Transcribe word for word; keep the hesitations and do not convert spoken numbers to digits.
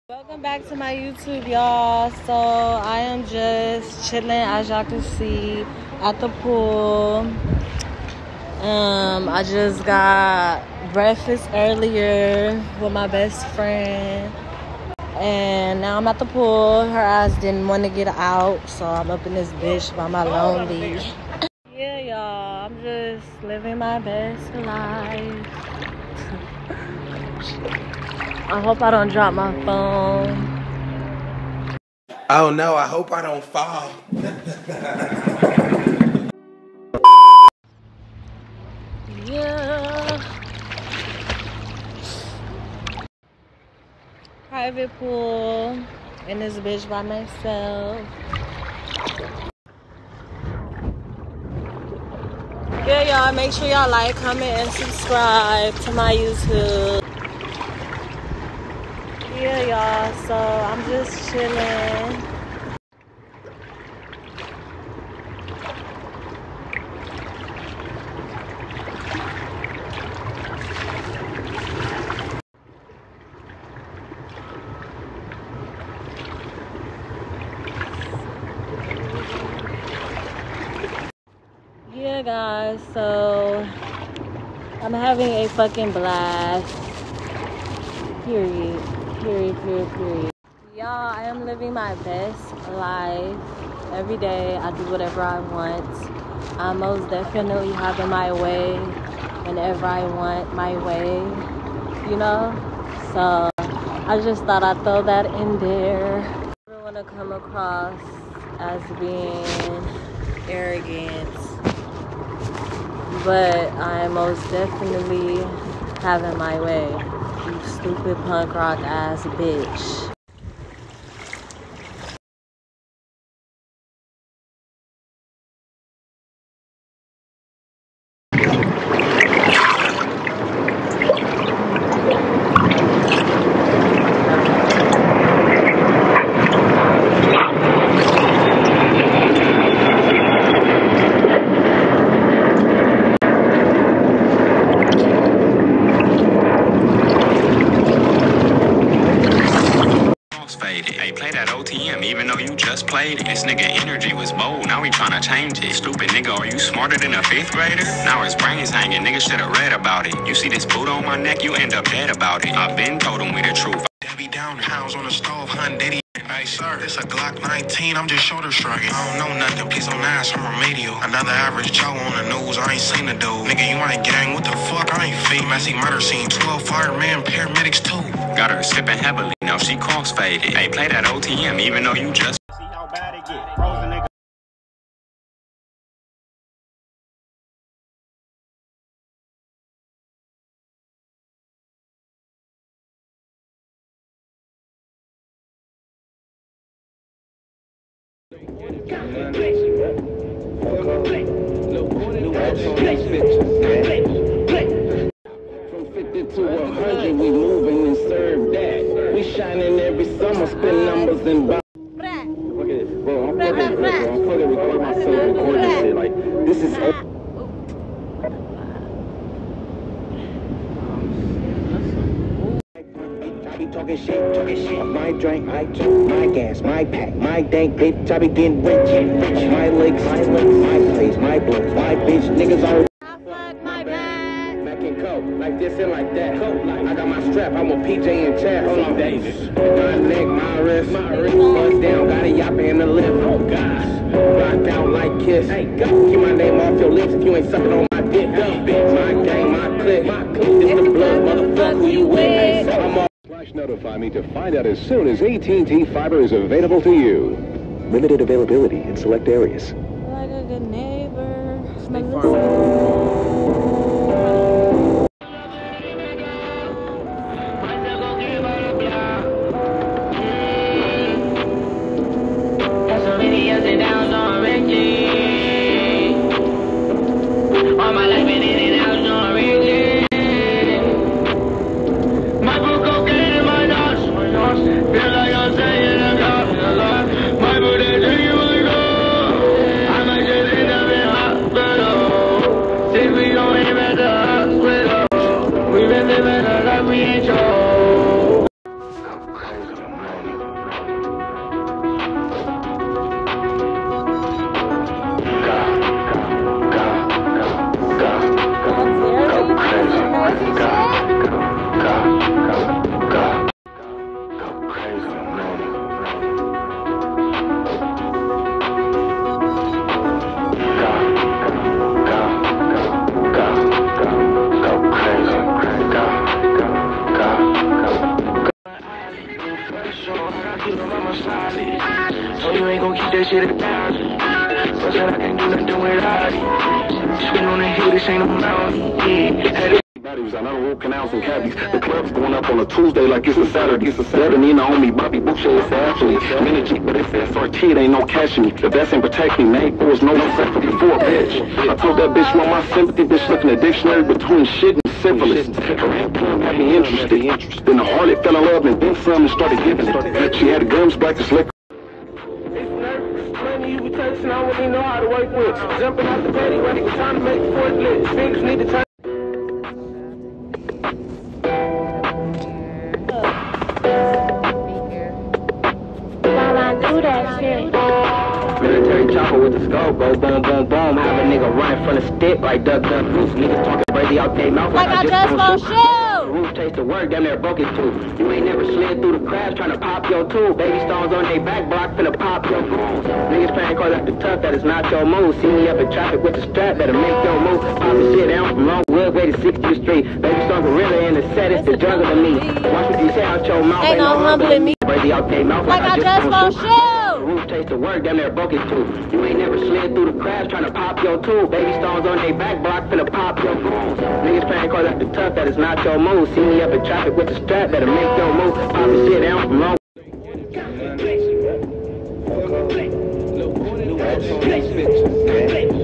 Welcome back to my YouTube, y'all. So I am just chilling, as y'all can see, at the pool. Um, I just got breakfast earlier with my best friend, and now I'm at the pool. Her ass didn't want to get out, so I'm up in this bitch by my lonely. Yeah, y'all, I'm just living my best life. I hope I don't drop my phone. Oh no, I hope I don't fall. Yeah. Private pool in this bitch by myself. Yeah, y'all, make sure y'all like, comment, and subscribe to my YouTube. Yeah, y'all, so I'm just chilling. Yeah, guys, so I'm having a fucking blast. Period. Period, period, period. Y'all, I am living my best life. Every day, I do whatever I want. I'm most definitely having my way whenever I want my way, you know? So, I just thought I'd throw that in there. I don't want to come across as being arrogant, but I am most definitely having my way. You stupid punk rock ass bitch. Hey, play that O T M, even though you just played it. This nigga energy was bold, now he tryna change it. Stupid nigga, are you smarter than a fifth grader? Now his brain's hanging, nigga should've read about it. You see this boot on my neck, you end up dead about it. I been told him we the truth. Debbie Downer, house on the stove, hun Diddy. Hey sir, it's a Glock nineteen, I'm just shoulder shrugging. I don't know nothing, please don't ask, I'm remedial. Another average Joe on the news, I ain't seen the dude. Nigga, you ain't gang, what the fuck, I ain't fake. Messy murder scene, twelve firemen, paramedics too. Got her sipping heavily, now she cross-faded. Hey, play that O T M, even though you just... See how bad it get. Frozen nigga. From fifty to one hundred, we moving and serve that. We shining every summer, spin numbers and buy. Okay, bro, I'm fucking, bro, I'm fucking recording myself, recording this shit. Like, this is. I be talking shit, talking shit. My drink, my drink, my gas, my pack, my dank bitch. I be getting rich, rich. My legs, my legs, my place, my blood, my bitch. Niggas all. Like this and like that. I got my strap, I'm a P J and Chad. Hold on, Davis. My neck, my wrist, my wrist. Bust down, got a yapper in the lip. Oh gosh. Rock down like Kiss. Hey, go. Keep my name off your lips if you ain't sucking on my dick. Hey, bitch. My gang, my clique. My clique. This the blood, motherfucker. Who you with? Hey, so I'm all. Flash notify me to find out as soon as A T and T fiber is available to you. Limited availability in select areas. Like a good neighbor. All my life been in and out, no regret. My book cocaine in my nose. Feel like I'm saying I'm not a lot. My book that drink you will go. I might just end up in hospital. gotta do it hard. Spin on the hill, this ain't no mountain. Bodies, I know root canals and cabbies. The club's going up on a Tuesday like it's a Saturday. It's a Saturday, Nina on me, Bobby Boucher is the athlete. Minute G, but it's S R T, it ain't no catching me. The best ain't protecting me, ain't force no sex for before, bitch. I told that bitch want my sympathy, bitch looking at dictionary between shit and syphilis. Her implant had me interested. Then the harlot fell in love and then some and started giving it. She had the gums black to slick. Money you be touching, I wouldn't even know how to work with. Jumping out the petty, ready, trying to make the fourth lit. Fingers need to turn. Military chopper with the scope, go boom, boom, boom. Have a nigga running from the stick like Duck Duck Goose. Niggas talking crazy out their mouth like, like I just won't shoot. The roof takes the work, damn near broke his tooth. You ain't never slid through the cracks trying to pop your tooth. Baby stones on their back block finna pop your bones. Niggas playing cause after tough, that is not your move. See me up in traffic with the strap, that'll make your move. Poppin' shit down from Longwood, way to sixtieth Street. Baby stone gorilla in the set, it's the jungle to me. Watch what you say out your mouth, ain't no humbling me. Crazy out their mouth like, like I just won't shoot. Roof takes the work, damn near broke his tooth. You ain't never slid through the cracks trying to pop your tooth. Baby stones on their back block finna pop your bones. Niggas playing cause after tough, that is not your move. See me up in traffic with the strap, that'll make your move. Poppin' shit down from long. Bitch.